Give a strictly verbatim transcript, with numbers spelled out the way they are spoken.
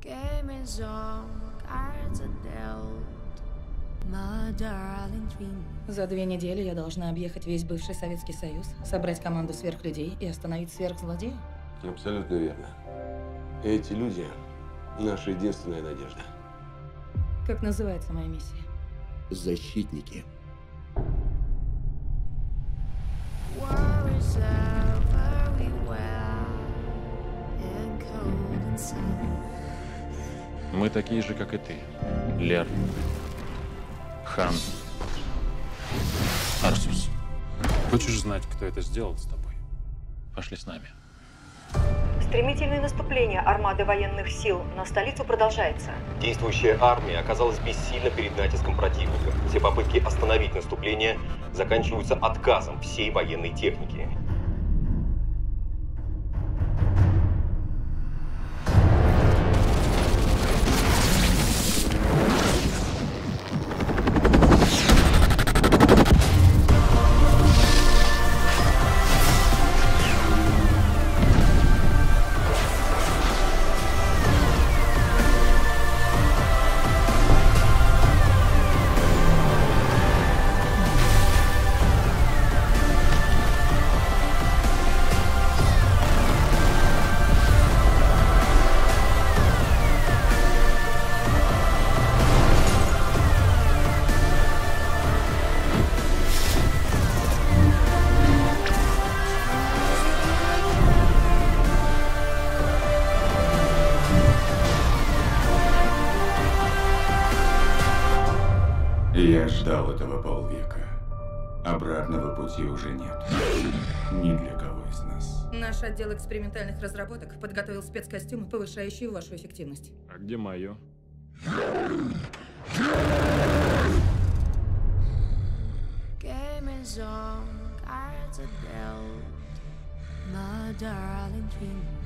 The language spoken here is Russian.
Game is on, cards are dealt, my darling dream. За две недели я должна объехать весь бывший Советский Союз, собрать команду сверхлюдей и остановить сверхзлодея? Абсолютно верно. Эти люди – наша единственная надежда. Как называется моя миссия? Защитники. War is everywhere, and cold inside. Мы такие же, как и ты. Лер, Хан, Арсус. Хочешь знать, кто это сделал с тобой? Пошли с нами. Стремительное наступление армады военных сил на столицу продолжается. Действующая армия оказалась бессильна перед натиском противника. Все попытки остановить наступление заканчиваются отказом всей военной техники. Я ждал этого полвека. Обратного пути уже нет. Ни для кого из нас. Наш отдел экспериментальных разработок подготовил спецкостюмы, повышающие вашу эффективность. А где мое? Game is on, cards are dealt, my darling dream.